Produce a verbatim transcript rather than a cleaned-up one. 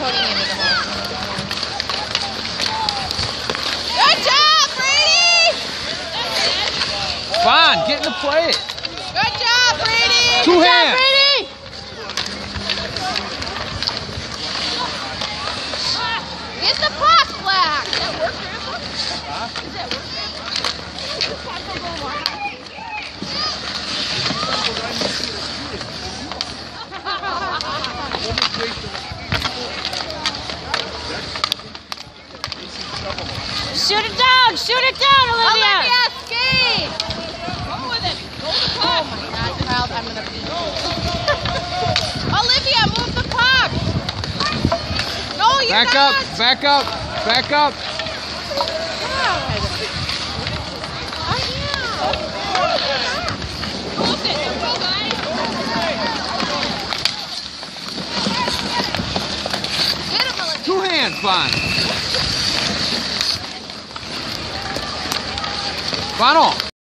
Cody into the hole. Good job, Brady! Vaughn, get in the play. Good job, Brady! Two Good hands. job, Brady! Get the puck, Black! Does that work, Grandpa? Huh? Does that work, Shoot it down! Shoot it down, Olivia! Olivia, skate! Go with it! Go with the puck! Oh my God, Kyle, I'm gonna beat you. Olivia, move the puck! No, you're back not! up! Back up! Back up! Two hands, Vaughn. Vaughn.